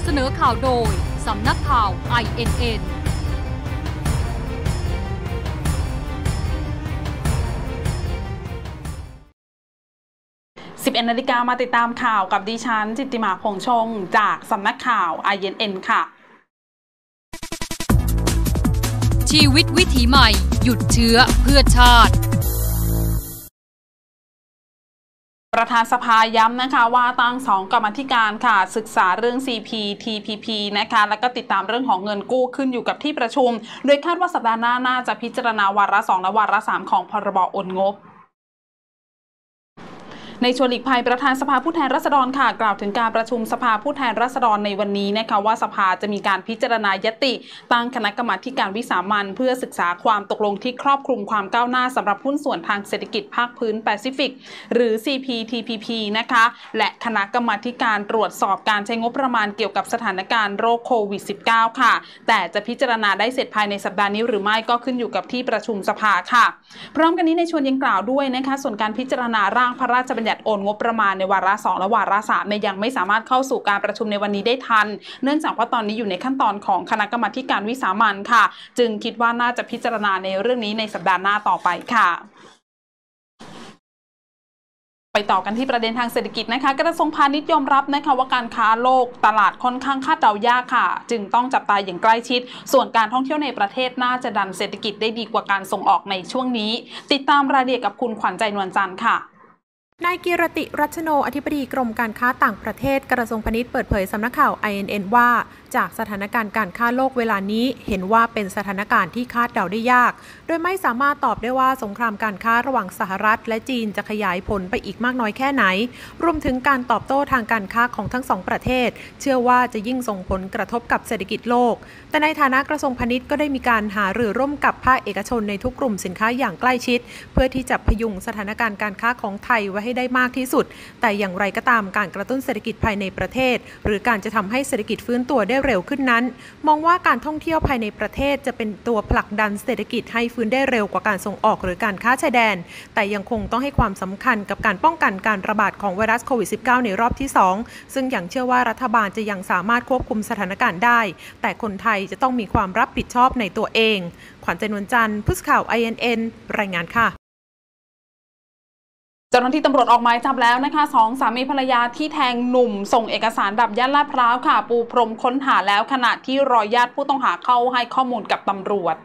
เสนอข่าวโดยสำนักข่าว INN 11 นาฬิกามาติดตามข่าวกับดิฉันจิตติมาคงชงจากสำนักข่าว INN ค่ะชีวิตวิถีใหม่หยุดเชื้อเพื่อชาติประธานสภาย้ำนะคะว่าตั้ง2 กรรมาธิการค่ะศึกษาเรื่อง CPTPP นะคะแล้วก็ติดตามเรื่องของเงินกู้ขึ้นอยู่กับที่ประชุมโดยคาดว่าสัปดาห์หน้าน่าจะพิจารณาวาระ 2 และวาระ 3 ของพรบ.โอนงบในชวนหลีกภัยประธานสภาผู้แทนราษฎรค่ะกล่าวถึงการประชุมสภาผู้แทนราษฎรในวันนี้นะคะว่าสภาจะมีการพิจารณายติตั้งคณะกรรมาการวิสามัญเพื่อศึกษาความตกลงที่ครอบคลุมความก้าวหน้าสำหรับหุ้นส่วนทางเศรษฐกิจภาคพื้นแปซิฟิกหรือ CPTPP นะคะและคณะกรรมาการตรวจสอบการใช้งบประมาณเกี่ยวกับสถานการณ์โรคโควิด -19 ค่ะแต่จะพิจารณาได้เสร็จภายในสัปดาห์นี้หรือไม่ก็ขึ้นอยู่กับที่ประชุมสภาค่ะพร้อมกันนี้ในชวนยังกล่าวด้วยนะคะส่วนการพิจารณาร่างพระราชบัญญัติโอนงบประมาณในวาระ 2 และวาระ 3ยังไม่สามารถเข้าสู่การประชุมในวันนี้ได้ทันเนื่องจากว่าตอนนี้อยู่ในขั้นตอนของคณะกรรมาการวิสามัญค่ะจึงคิดว่าน่าจะพิจารณาในเรื่องนี้ในสัปดาห์หน้าต่อไปค่ะไปต่อกันที่ประเด็นทางเศรษฐกิจนะคะกระทรวงพาณิชย์ยอมรับนะคะว่าการค้าโลกตลาดค่อนข้างคาดเดายากค่ะจึงต้องจับตาอย่างใกล้ชิดส่วนการท่องเที่ยวในประเทศน่าจะดันเศรษฐกิจได้ดีกว่าการส่งออกในช่วงนี้ติดตามรายละเอียดกับคุณขวัญใจนวลจันทร์ค่ะนายกิรติรัชโนอธิบดีกรมการค้าต่างประเทศกระทรวงพาณิชย์เปิดเผยสำนักข่าว INN ว่าจากสถานการณ์การค้าโลกเวลานี้เห็นว่าเป็นสถานการณ์ที่คาดเดาได้ยากโดยไม่สามารถตอบได้ว่าสงครามการค้าระหว่างสหรัฐและจีนจะขยายผลไปอีกมากน้อยแค่ไหนรวมถึงการตอบโต้ทางการค้าของทั้ง2ประเทศเชื่อว่าจะยิ่งส่งผลกระทบกับเศรษฐกิจโลกแต่ในฐานะกระทรวงพาณิชย์ก็ได้มีการหารือร่วมกับภาคเอกชนในทุกกลุ่มสินค้าอย่างใกล้ชิดเพื่อที่จะพยุงสถานการณ์การค้าของไทยไว้ให้ได้มากที่สุดแต่อย่างไรก็ตามการกระตุ้นเศรษฐกิจภายในประเทศหรือการจะทำให้เศรษฐกิจฟื้นตัวได้เร็วขึ้นนั้นมองว่าการท่องเที่ยวภายในประเทศจะเป็นตัวผลักดันเศรษฐกิจให้ฟื้นได้เร็วกว่าการส่งออกหรือการค้าชายแดนแต่ยังคงต้องให้ความสำคัญกับการป้องกันการระบาดของไวรัสโควิด -19 ในรอบที่2ซึ่งอย่างเชื่อว่ารัฐบาลจะยังสามารถควบคุมสถานการณ์ได้แต่คนไทยจะต้องมีความรับผิดชอบในตัวเองขวัญใจนวลจันทร์ผู้สื่อข่าว INN รายงานค่ะเจ้าหน้าที่ตำรวจออกหมายจับแล้วนะคะ2 สามีภรรยาที่แทงหนุ่มส่งเอกสารแบบย่านลาดพร้าวค่ะปูพรมค้นหาแล้วขณะที่รอญาติผู้ต้องหาเข้าให้ข้อมูลกับตำรวจ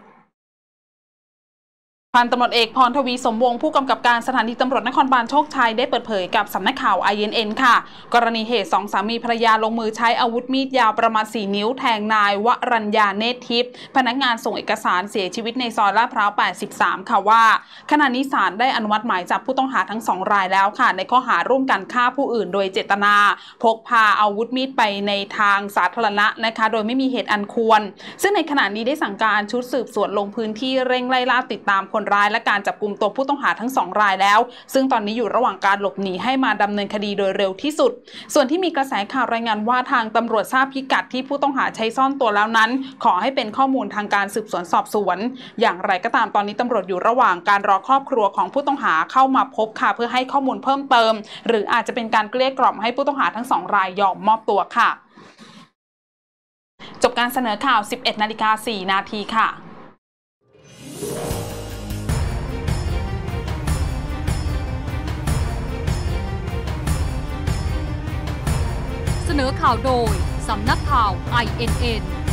พันตำรวจเอกพรทวีสมวงศ์ผู้กำกับการสถานีตำรวจนครบาลโชคชัยได้เปิดเผยกับสำนักข่าว INN ค่ะกรณีเหตุ2 สามีภรรยาลงมือใช้อาวุธมีดยาวประมาณ4 นิ้วแทงนายวรัญญาเนตรทิพย์พนักงานส่งเอกสารเสียชีวิตในซอยลาดพร้าว83ค่ะว่าขณะนี้ศาลได้อนุมัติหมายจับผู้ต้องหาทั้ง2 รายแล้วค่ะในข้อหาร่วมกันฆ่าผู้อื่นโดยเจตนาพกพาอาวุธมีดไปในทางสาธารณะนะคะโดยไม่มีเหตุอันควรซึ่งในขณะนี้ได้สั่งการชุดสืบสวนลงพื้นที่เร่งไล่ล่าติดตามคนร้ายและการจับกุมตัวผู้ต้องหาทั้ง2 รายแล้วซึ่งตอนนี้อยู่ระหว่างการหลบหนีให้มาดำเนินคดีโดยเร็วที่สุดส่วนที่มีกระแสข่าวรายงานว่าทางตำรวจทราบพิกัดที่ผู้ต้องหาใช้ซ่อนตัวแล้วนั้นขอให้เป็นข้อมูลทางการสืบสวนสอบสวนอย่างไรก็ตามตอนนี้ตำรวจอยู่ระหว่างการรอครอบครัวของผู้ต้องหาเข้ามาพบค่ะเพื่อให้ข้อมูลเพิ่มเติมหรืออาจจะเป็นการเกลี้ยกล่อมให้ผู้ต้องหาทั้ง2 รายยอมมอบตัวค่ะจบการเสนอข่าว 11:04 นาทีค่ะเสนอข่าวโดยสำนักข่าว INN